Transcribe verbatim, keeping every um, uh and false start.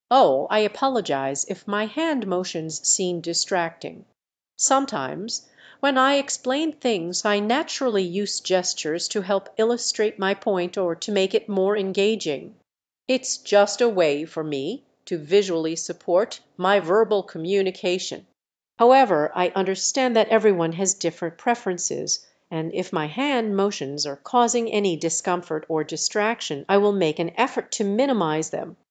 Oh, I apologize if my hand motions seem distracting. Sometimes, when I explain things, I naturally use gestures to help illustrate my point or to make it more engaging. It's just a way for me to visually support my verbal communication. However, I understand that everyone has different preferences, and if my hand motions are causing any discomfort or distraction, I will make an effort to minimize them.